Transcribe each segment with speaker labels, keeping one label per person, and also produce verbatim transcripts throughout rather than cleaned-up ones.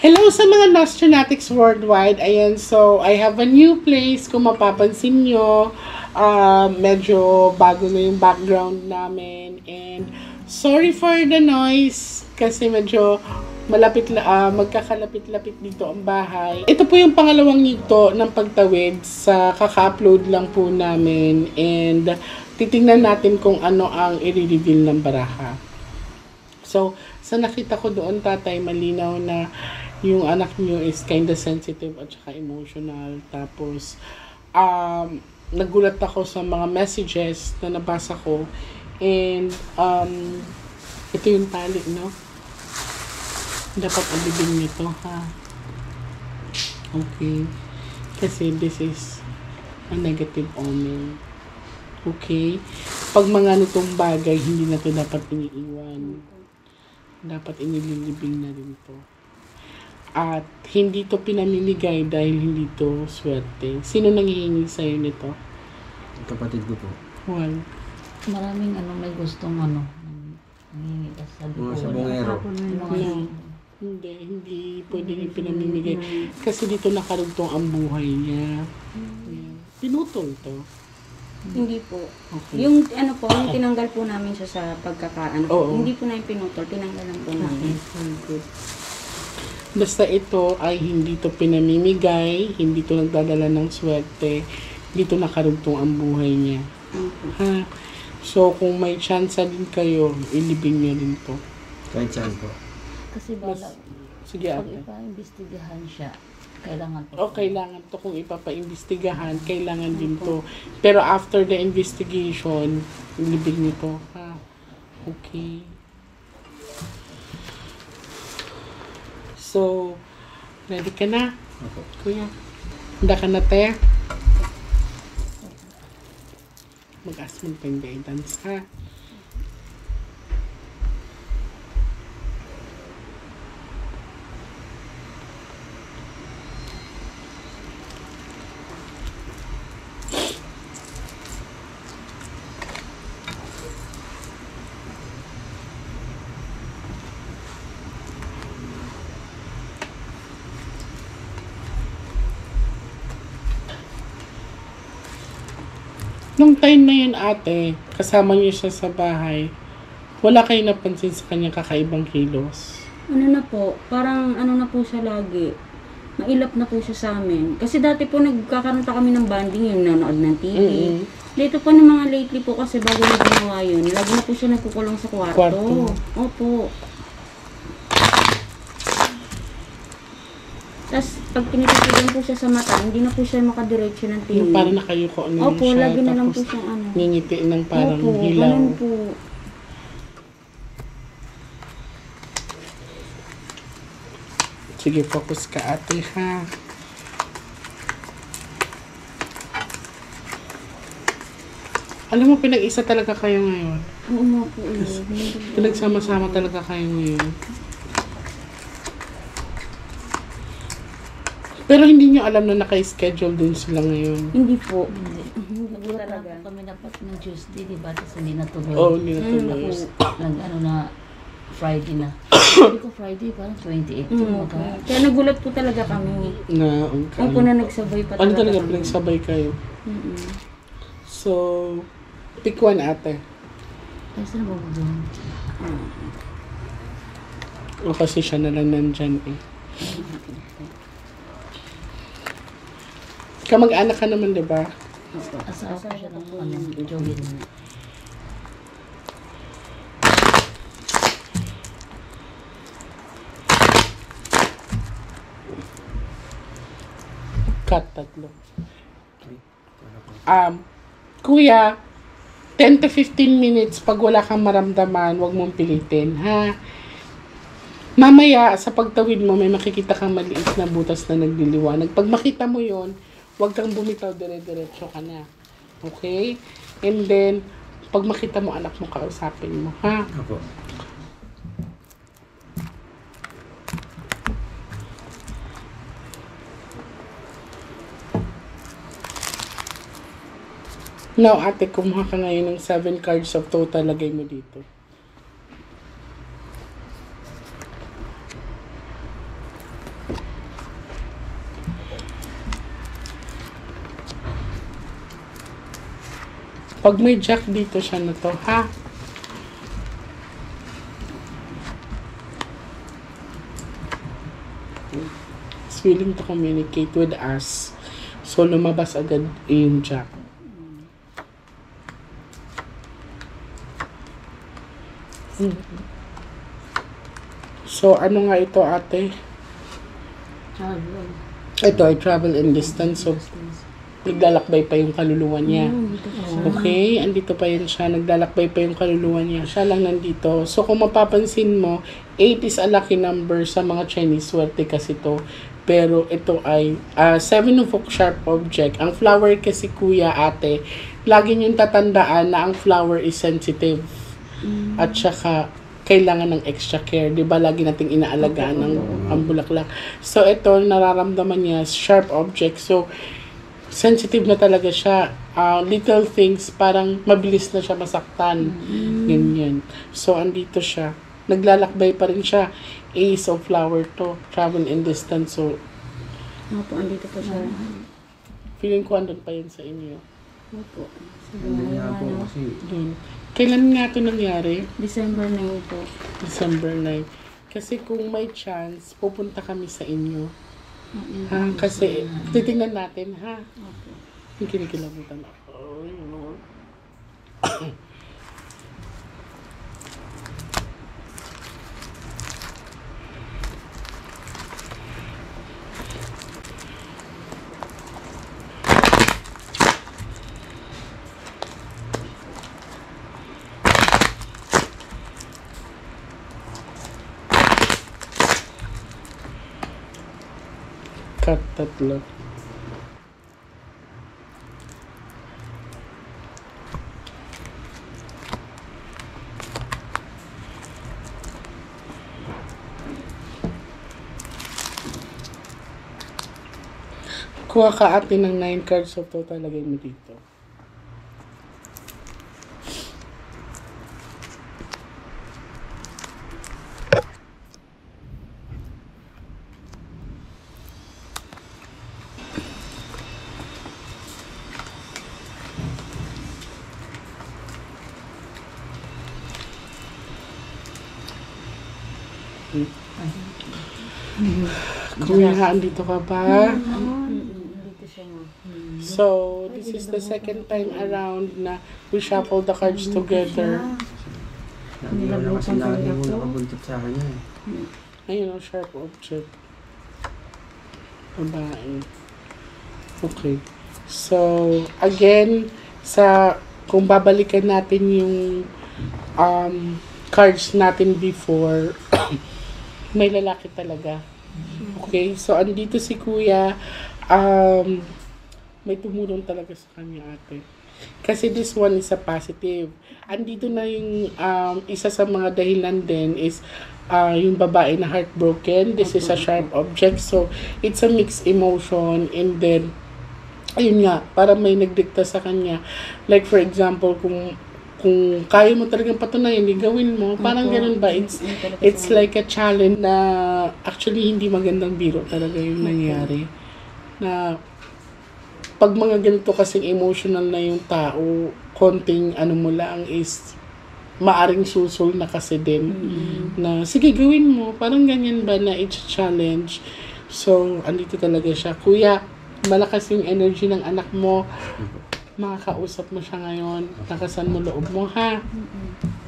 Speaker 1: Hello sa mga Nostronatics worldwide. Ayan, so I have a new place. Kung mapapansin nyo, uh, medyo bago na yung background namin. And sorry for the noise kasi medyo malapit la, uh, magkakalapit-lapit dito ang bahay. Ito po yung pangalawang nito ng pagtawid sa kaka-upload lang po namin. And titingnan natin kung ano ang i-reveal ng baraha. So, sa nakita ko doon, tatay, malinaw na yung anak niyo is kinda sensitive at saka emotional. Tapos, um, nagulat ako sa mga messages na nabasa ko. And, um, ito yung tali, no? Dapat alibin nito, ha? Okay. Kasi this is a negative omen. Okay? Pag mga nitong bagay, hindi na to dapat iniiwan. Dapat inililibing na rin to. At hindi to pinamimigay dahil hindi to swerte. Sino nanghihingi sa'yo nito?
Speaker 2: Kapatid ko po.
Speaker 1: Well,
Speaker 3: maraming ano may gustong ano. Nangingi ka sa
Speaker 2: Mga sa bungero.
Speaker 1: no. Hindi, hindi pwede yung pinamimigay. Kasi dito nakarugtong ang buhay niya. Yeah. Pinutol to.
Speaker 4: Hindi po.
Speaker 1: Okay.
Speaker 4: Yung ano po, yung tinanggal po namin siya sa pagkakaano.
Speaker 1: Oo.
Speaker 4: Hindi po namin pinutol, tinanggal lang po namin.
Speaker 1: Okay, very good. Basta ito ay hindi to pinamimigay, hindi to nagdadala ng swerte, dito nakarugtong ang buhay niya.
Speaker 4: Okay.
Speaker 1: Ha? So, kung may chance din kayo, ilibing niyo din to.
Speaker 2: Kahit saan po.
Speaker 3: Kasi bala,
Speaker 1: Sige,
Speaker 3: pag
Speaker 1: ate.
Speaker 3: ipa-imbestigahan siya, kailangan po.
Speaker 1: O, kailangan to kung ipapaimbestigahan, kailangan din to. Pero after the investigation, ilibing niyo to. Ha? Okay. So, ready ka na?
Speaker 2: Opo.
Speaker 1: Kuya, handa ka na, te? Mag-ask mo pa yung guidance, ha? Nung time na yun, ate, kasama niyo siya sa bahay, wala kayo napansin sa kanyang kakaibang kilos?
Speaker 4: Ano na po, parang ano na po siya lagi. Mailap na po siya sa amin. Kasi dati po nagkakaroon pa kami ng bonding, yung nanonood ng T V.
Speaker 1: Mm-hmm.
Speaker 4: Dito po ng mga lately po kasi bago na ginawa yun, lagi na po siya nagkukulong sa kwarto.
Speaker 1: Kwarto.
Speaker 4: Opo. Tapos, pag tinititigan po siya sa mata, hindi na po siya makadiretso ng tingin.
Speaker 1: Yung parang nakayuko ano lang
Speaker 4: Opo,
Speaker 1: siya,
Speaker 4: lagi na lang po
Speaker 1: tapos
Speaker 4: siyang ano.
Speaker 1: ngingiti ng parang
Speaker 4: Opo,
Speaker 1: hilaw.
Speaker 4: ganun po.
Speaker 1: Sige, focus ka, ate, ha? Alam mo, pinag-isa talaga kayo ngayon.
Speaker 4: Oo nga po. Eh.
Speaker 1: Pinagsama-sama talaga kayo ngayon. Pero hindi nyo alam na naka-schedule din sila ngayon.
Speaker 4: Hindi po.
Speaker 3: Hindi. Nagulat na
Speaker 4: talaga.
Speaker 3: po kami dapat ng Tuesday, di ba? Tapos hindi natuloy.
Speaker 1: Oo, hindi na
Speaker 4: Mm,
Speaker 1: tuloy.
Speaker 3: Nag ano na, Friday na. Sabi ko Friday, parang twenty-eight.
Speaker 4: Mm,
Speaker 3: Magka,
Speaker 4: Kaya nagulat po talaga kami.
Speaker 1: Na, okay.
Speaker 4: Opo na nagsabay pa
Speaker 1: Ano talaga,
Speaker 4: kami.
Speaker 1: pinagsabay kayo?
Speaker 4: Mm-mm.
Speaker 1: So, pick one, ate.
Speaker 3: ay, saan ba doon?
Speaker 1: O kasi siya na lang nandyan eh. Kamag-anak ka naman, di ba?
Speaker 3: Asawa ko siya ng ano, Joey.
Speaker 1: Cut, tatlo. Um, kuya, ten to fifteen minutes pag wala kang maramdaman, wag mong pilitin, ha? Mamaya, sa pagtawid mo, may makikita kang maliit na butas na nagliliwanag. Pag makita mo yon, wag kang bumitaw, dire-diretso ka na. Okay? And then, pag makita mo anak mo, kausapin mo, ha?
Speaker 2: Opo.
Speaker 1: Now, ate, kumuha ka ngayon ng seven cards of total, lagay mo dito. Pag may jack dito siya na to, ha? Is willing to communicate with us. So, lumabas agad yung jack. Hmm. So, ano nga ito, ate?
Speaker 3: Travel.
Speaker 1: Ito ay travel and distance. So, naglalakbay pa yung kaluluwa niya. Okay? Andito pa yun siya. Naglalakbay pa yung kaluluwa niya. Siya lang nandito. So, kung mapapansin mo, eight is a lucky number sa mga Chinese swerte kasi to. Pero ito ay uh, seven of hook sharp object. Ang flower kasi, kuya, ate, lagi niyong tatandaan na ang flower is sensitive. Mm. At saka, kailangan ng extra care. Di ba? Lagi nating inaalagaan ng ang bulaklak. So, ito, nararamdaman niya, sharp object. So, sensitive na talaga siya. Uh, little things, parang mabilis na siya masaktan. Mm. Ganyan. So, andito siya. Naglalakbay pa rin siya. Ace of flower to. Travel and distance. So,
Speaker 4: Opo, andito po siya.
Speaker 1: feeling ko andun pa yun sa inyo.
Speaker 4: Opo.
Speaker 2: Hindi nga po kasi
Speaker 1: Dun. Kailan nga ito nangyari?
Speaker 4: December nine po.
Speaker 1: December ninth. Kasi kung may chance, pupunta kami sa inyo. Ha? Kasi, titingnan natin, ha?
Speaker 4: Opo.
Speaker 1: Yung kinikilabutan ako. Ay, Lord. Cut tatlo. Kuha ka ate ng nine cards of total, lagay mo dito. Kuya, andito ka ba?
Speaker 4: Andito siya nga.
Speaker 1: So, this is the second time around na we shuffle the cards together.
Speaker 2: lagi ko na kasi lagi mo nakabuntot sa kanya eh.
Speaker 1: Ayun ang sharp object. Babae. Okay. So, again, sa kung babalikan natin yung um, cards natin before, may lalaki talaga. Okay? So, andito si kuya, um, may tumulong talaga sa kanya, ate. Kasi this one is a positive. Andito na yung um, isa sa mga dahilan din is uh, yung babae na heartbroken. This is a sharp object. So, it's a mixed emotion. And then, ayun nga, para may nagdikta sa kanya. Like, for example, kung kung kaya mo talagang patunayan, hindi gawin mo. Parang ganun ba? It's, it's like a challenge na actually hindi magandang biro talaga yung nangyari. Na pag mga ganito kasing emotional na yung tao, konting ano mo lang is maaring susul na kasi din. Mm-hmm. Na sige gawin mo. Parang ganyan ba na it's a challenge. So, andito talaga siya. Kuya, malakas yung energy ng anak mo. Makakausap mo siya ngayon. Takasan mo loob mo, ha? Mm-hmm.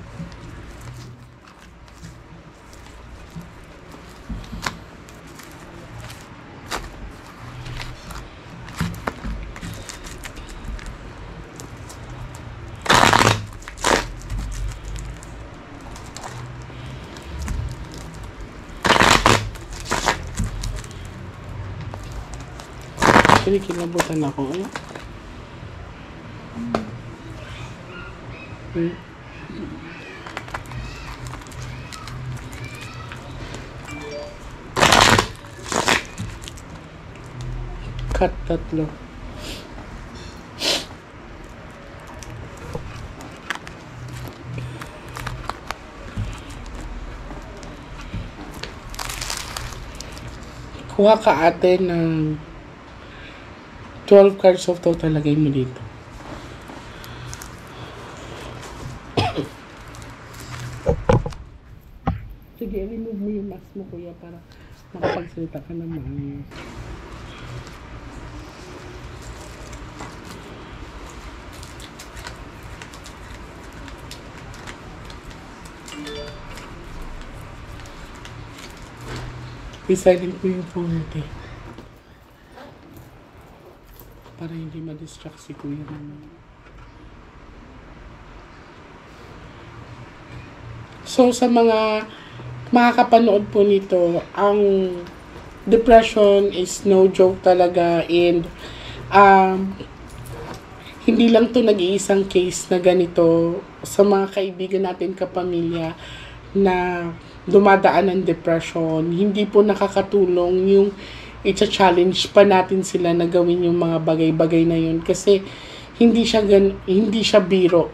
Speaker 1: Kinikilabutan ako, eh. Hmm. Cut tatlo. Kuha ka ate ng twelve cards of total, lagay mo dito. Sige, remove mo yung mask mo, kuya, para makapagsalita ka na maayos. I-silent mo yung phone natin. Para hindi ma-distract si kuya naman. So, sa mga makakapanood po nito, ang depression is no joke talaga, and um, hindi lang to nag-iisang case na ganito sa mga kaibigan natin, kapamilya na dumadaan ng depression. Hindi po nakakatulong yung i-challenge pa natin sila na gawin yung mga bagay-bagay na yun, kasi hindi siya gan hindi siya biro.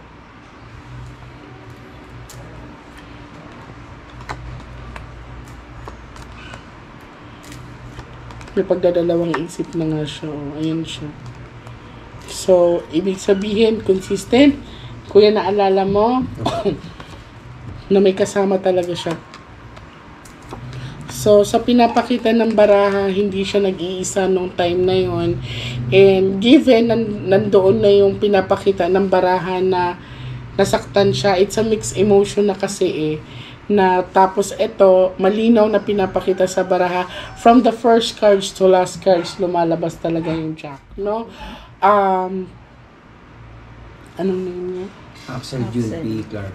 Speaker 1: May pagdadalawang isip na nga siya. Oh, ayun siya. So, ibig sabihin, consistent. Kuya, naalala mo na may kasama talaga siya. So, sa pinapakita ng baraha, hindi siya nag-iisa nung time na yon. And given, nan nandoon na yung pinapakita ng baraha na nasaktan siya, it's a mixed emotion na kasi eh. Na tapos ito, malinaw na pinapakita sa baraha, from the first cards to last cards, lumalabas talaga yung Jack, no? Um, anong name niya?
Speaker 2: Axel June P. Clark.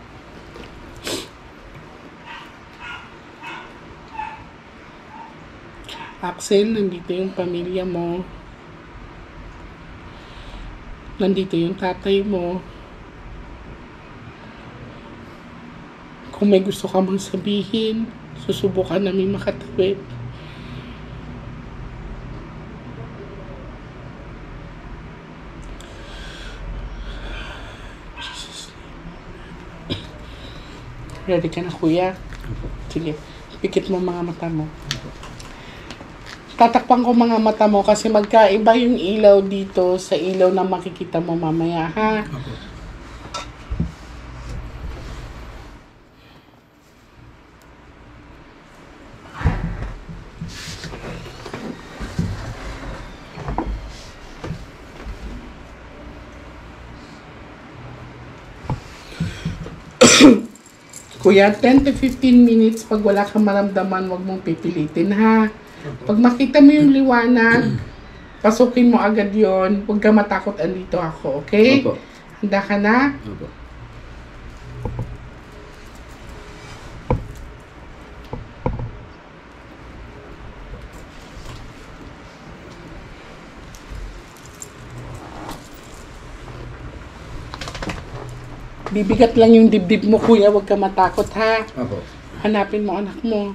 Speaker 1: Axel, nandito yung pamilya mo. Nandito yung tatay mo. Kung may gusto ka mang sabihin, susubukan namin makatawid. Jesus. Ready ka na, kuya? Sige, pikit mo mga mata mo. Tatakpan ko mga mata mo kasi magkaiba yung ilaw dito sa ilaw na makikita mo mamaya, ha? Kuya, ten to fifteen minutes, pag wala kang maramdaman, wag mong pipilitin, ha? Pag makita mo yung liwanag, pasukin mo agad yon. Huwag ka matakot, andito ako, okay?
Speaker 2: Opo.
Speaker 1: Handa ka na?
Speaker 2: Opo.
Speaker 1: Bibigat lang yung dibdib mo, kuya. Huwag ka matakot, ha?
Speaker 2: Opo.
Speaker 1: Hanapin mo anak mo.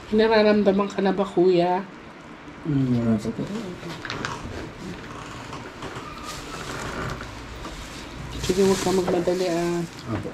Speaker 1: May nararamdaman ka na ba, kuya?
Speaker 2: Hmm, wala pa po.
Speaker 1: Sige, huwag ka magmadali ah.
Speaker 2: Opo.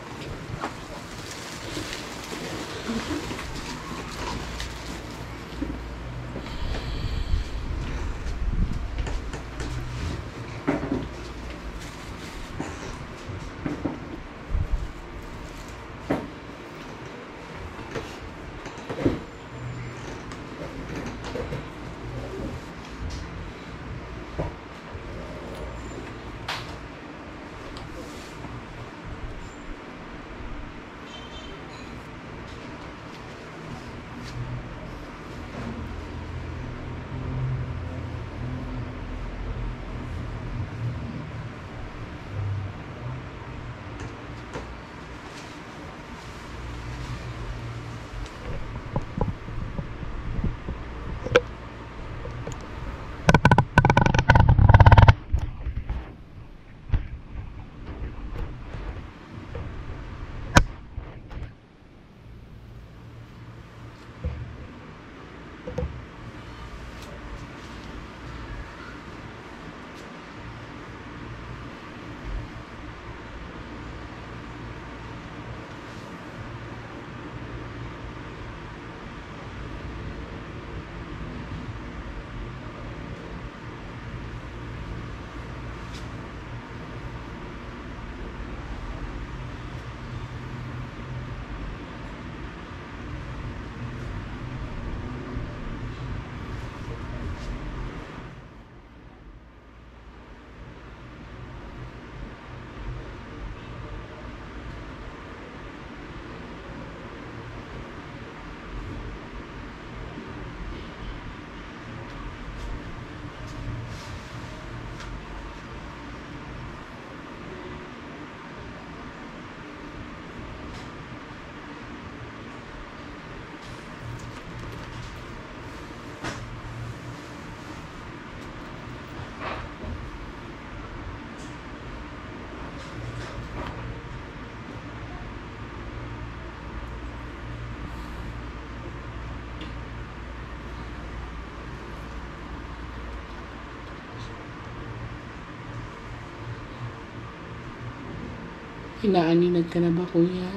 Speaker 1: Inaaninag ka na ba, kuya?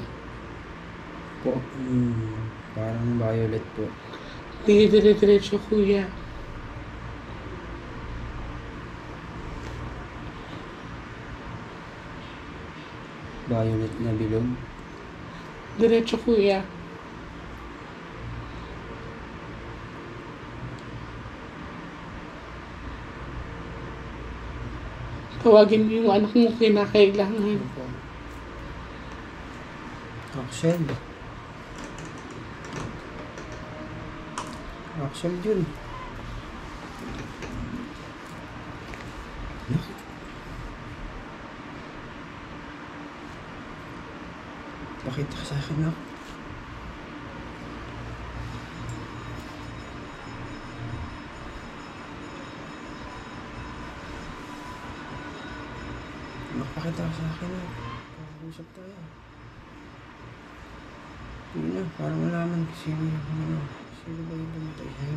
Speaker 2: Po. Hmm, parang violet po.
Speaker 1: Hindi, dire-diretso, kuya.
Speaker 2: Violet na bilog.
Speaker 1: Diretso, kuya. Tawagin mo yung anak mo kinakailangan.
Speaker 2: Opo. Axel. Axel yun. Anak. Pakita ka sa akin, nak. Makapakita ka sa akin, nak. Pag-usap tayo. Hindi na, parang malaman kung sino yung ano. Sino ba yung pumatay sa'yo?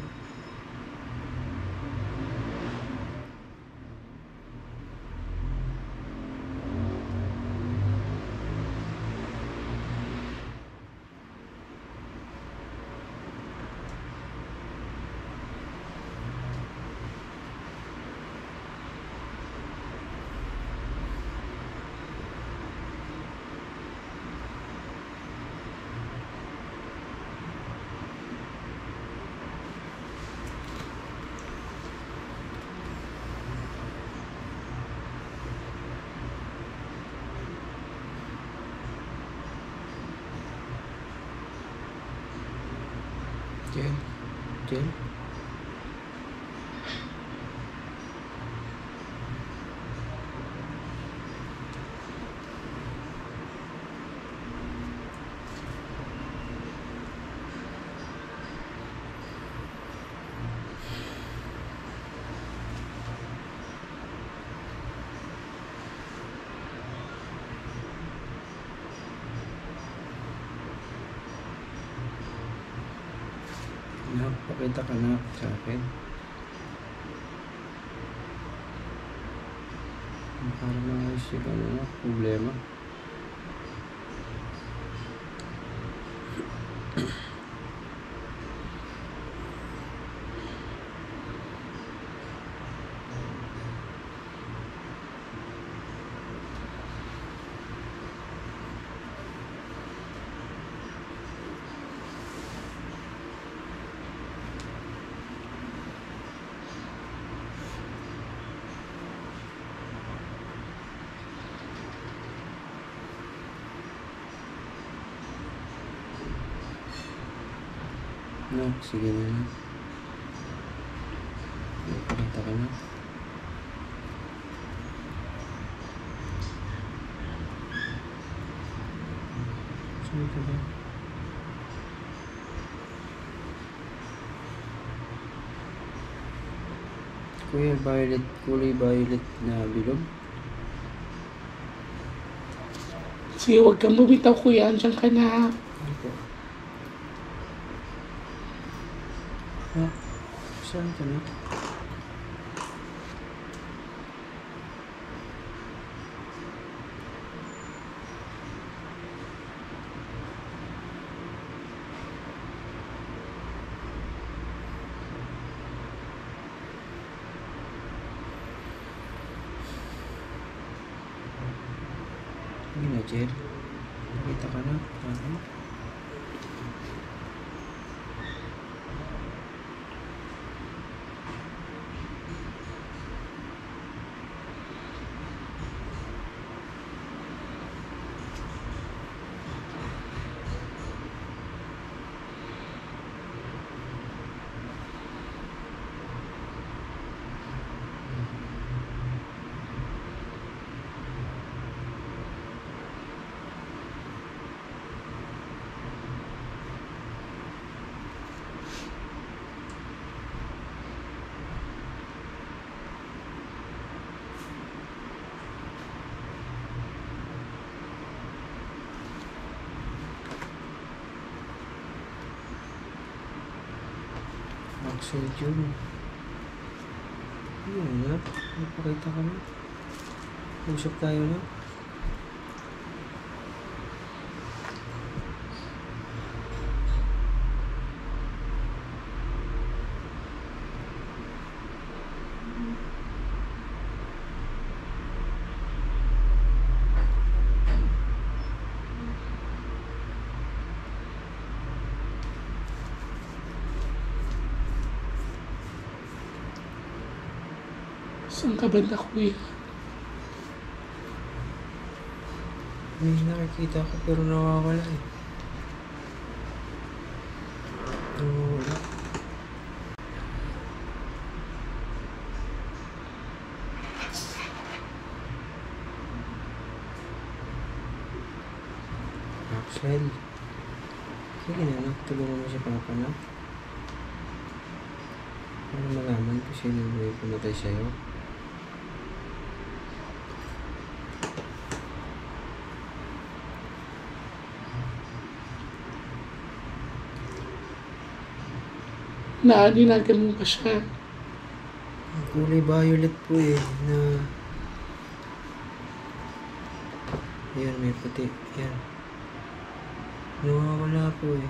Speaker 2: Jen? Jen? Nak, pakita ka na sa akin. Para maayos yung ano na, problema. No, sige na na. Pakita ka na. Saan ka ba? Kuya, violet, kulay violet na bilog.
Speaker 1: Sige, huwag kang bumitaw kuya. Andiyan ka na.
Speaker 2: Ito. Ah, saan ka na? Hindi na, Jel. Nakita ka na. Ano? Axel Jun. Yun na. Napakita ka na. Usap tayo na.
Speaker 1: Saan ka banda kuya?
Speaker 2: May nakikita ko pero nawawala eh. Nawawala. Axel. Sige na, anak. Tulungan mo si Papa na. Para malaman ko sino may pumatay sa'yo.
Speaker 1: Naaninagan mo pa siya.
Speaker 2: Ang kulay violet po eh, na... Yan, may puti. Yan. Nawawala po eh.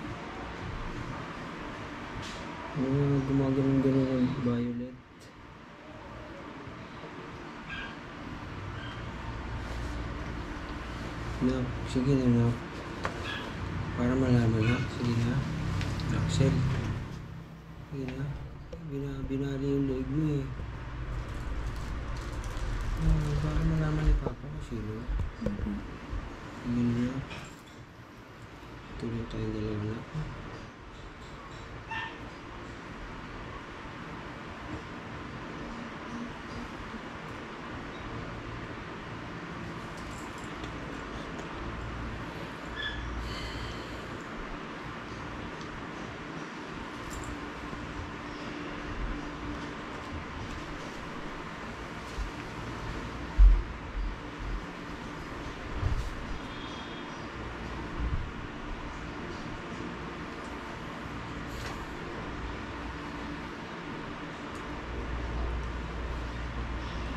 Speaker 2: Mga gumagano'n-gano'n ng violet. Na, sige na na. Para malaman na. Sige na. Axel. Sige na. Bina, binali yung leg mo eh. Ah, para malaman ni Papa kung sino. Sige na. Tulog tayong dalawa na.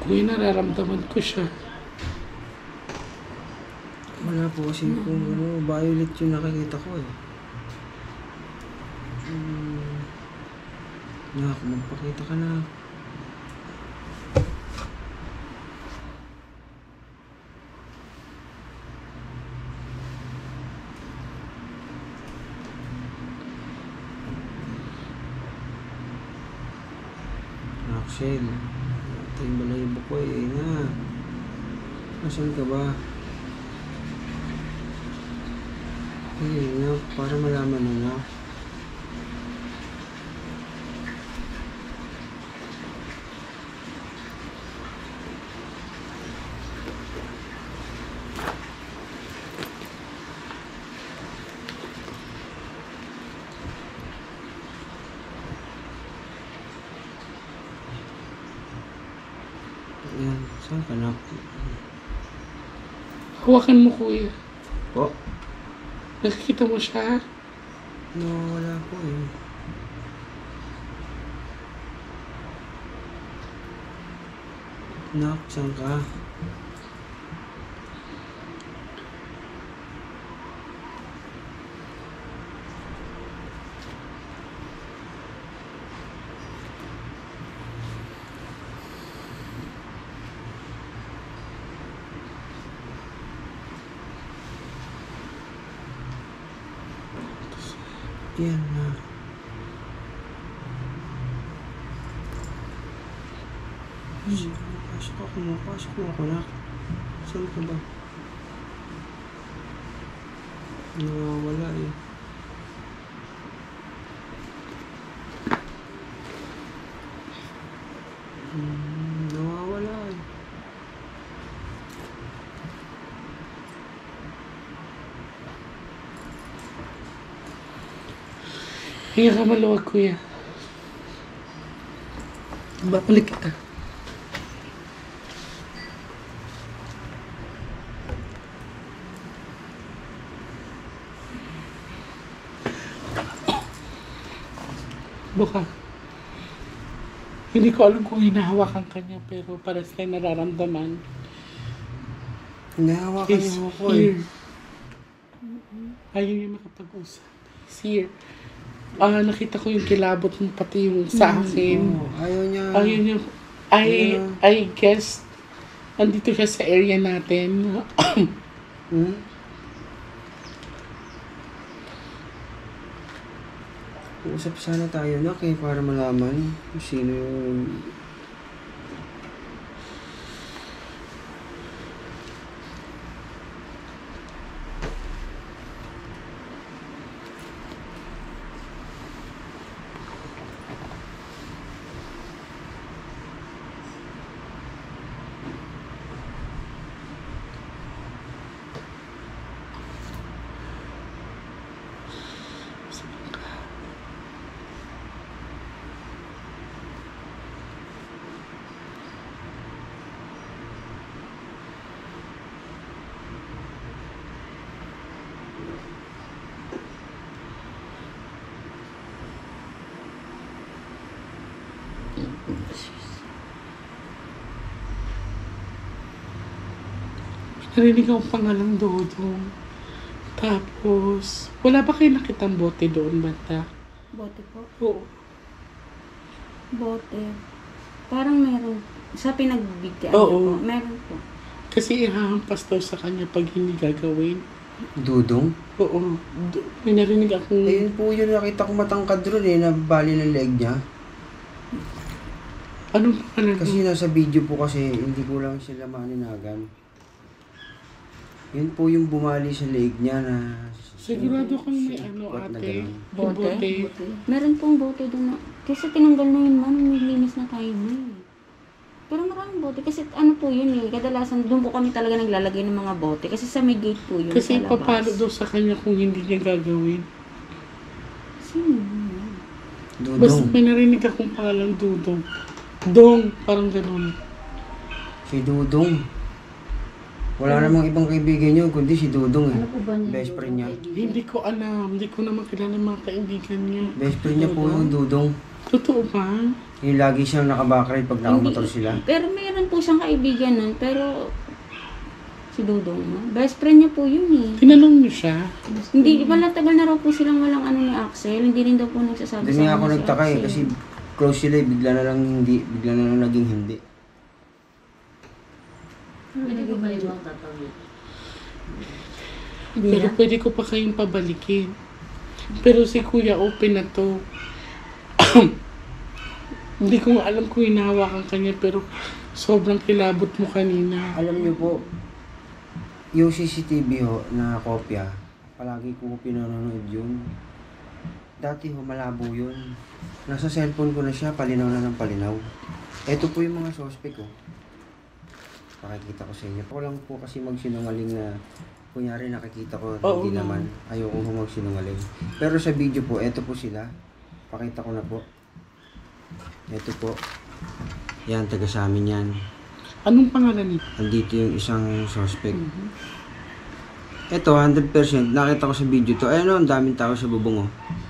Speaker 1: Kuya, nararamdaman ko siya.
Speaker 2: Wala po kasi kung ano, violet yung nakikita ko eh. Hmm. Nak, magpakita ka na. Axel, ito yung balayibo ko eh, na. Nasaan ka ba? Eh, na, para malaman na na. Yan, saan ka na?
Speaker 1: Hawakan mo, kuya.
Speaker 2: Po?
Speaker 1: Nakikita mo siya?
Speaker 2: No, wala po eh. Nak, saan ka? Yan na. Pasok ako mo, pasok mo ako na. Saan ka ba? Nawawala eh. Hmm, nawawala eh.
Speaker 1: Hinga ka maluwag, kuya. Babalik kita. Buka. Hindi ko alam kung hinahawakan ka niya, pero para sa nararamdaman.
Speaker 2: Hinahawakan
Speaker 1: He's
Speaker 2: niyo ako eh.
Speaker 1: here. Ayaw niya makapag-usap. He's here. Ah, nakita ko yung kilabot mo, pati yung sa akin.
Speaker 2: Oh, ayaw niya.
Speaker 1: Ayaw niya. I,
Speaker 2: Yeah.
Speaker 1: I guess, andito siya sa area natin.
Speaker 2: Hmm? Usap sana tayo na kay para malaman kung sino yung...
Speaker 1: Narinig ang pangalang Dodong. Tapos, wala ba kayo nakitang bote doon, bata?
Speaker 4: Bote po.
Speaker 1: Oo.
Speaker 4: Bote. Parang meron. Sa pinagbigyan
Speaker 1: Oo.
Speaker 4: po. Meron po.
Speaker 1: Kasi ihahampas daw sa kanya pag hindi gagawin.
Speaker 2: Dudong?
Speaker 1: Oo. D- May narinig akong...
Speaker 2: Ayun po yun, nakita ko matangkad ron eh, nabali ng leg niya.
Speaker 1: Anong pangalan?
Speaker 2: Kasi nasa video po kasi, hindi ko lang sila maninagan. Yun po yung bumali sa leg niya na...
Speaker 1: Sigurado kang may ano,
Speaker 2: What na
Speaker 1: ate.
Speaker 2: ganun.
Speaker 1: Yung bote.
Speaker 4: Meron pong bote doon na. Kasi tinanggal na yun, ma'am. Nilinis na tayo na eh. Pero maraming bote. Kasi ano po yun eh. Kadalasan doon po kami talaga naglalagay ng mga bote. Kasi sa may gate po yun.
Speaker 1: Kasi
Speaker 4: sa labas.
Speaker 1: papalo daw sa kanya kung hindi niya gagawin.
Speaker 4: Sino yun?
Speaker 1: Basta
Speaker 2: Dudong.
Speaker 1: may narinig akong pangalang Dudong. Dong, parang ganun.
Speaker 2: Si Dudong. Wala namang ibang kaibigan niyo, kundi si Dudong eh.
Speaker 3: Ano po ba niya?
Speaker 2: Best friend niya.
Speaker 1: Hindi ko alam. Hindi ko naman kilala yung mga kaibigan niya.
Speaker 2: Best friend niya po yung Dudong.
Speaker 1: Totoo ba?
Speaker 2: Yung lagi siyang nakabakride pag nakamotor sila.
Speaker 4: Pero meron po siyang kaibigan nun, pero si Dudong, no? Best friend niya po yun eh.
Speaker 1: Tinanong niyo siya?
Speaker 4: Hindi, wala tagal na raw po silang walang ano ni Axel. Hindi rin daw po nagsasabi
Speaker 2: Doon nga ako
Speaker 4: kanya si
Speaker 2: nagtaka eh,
Speaker 4: Axel.
Speaker 2: kasi close sila eh, bigla na lang hindi, bigla na lang naging hindi.
Speaker 3: Pwede ko ba ibang tatawid?
Speaker 4: Hindi
Speaker 1: Pero
Speaker 4: na.
Speaker 1: pwede ko pa kayong pabalikin. Pero si Kuya open na to. Hindi ko nga alam kung hinahawakan kanya pero sobrang kilabot mo kanina.
Speaker 2: Alam niyo po, yung C C T V ho na kopya, palagi ko pinanonood yun. Dati ho, malabo yun. Nasa cellphone ko na siya, palinaw na ng palinaw. Ito po yung mga suspect ko. Pakikita ko sa inyo. Ako lang po kasi magsinungaling na kunyari nakikita ko,
Speaker 1: Oo
Speaker 2: hindi
Speaker 1: nga.
Speaker 2: naman. Ayoko ho magsinungaling. Pero sa video po, ito po sila. Pakita ko na po. Ito po. Yan, taga sa amin yan.
Speaker 1: Anong pangalan niya?
Speaker 2: Andito yung isang suspect. Ito, one hundred percent. Nakita ko sa video to. Ayun o, ang daming tao sa bubong oh.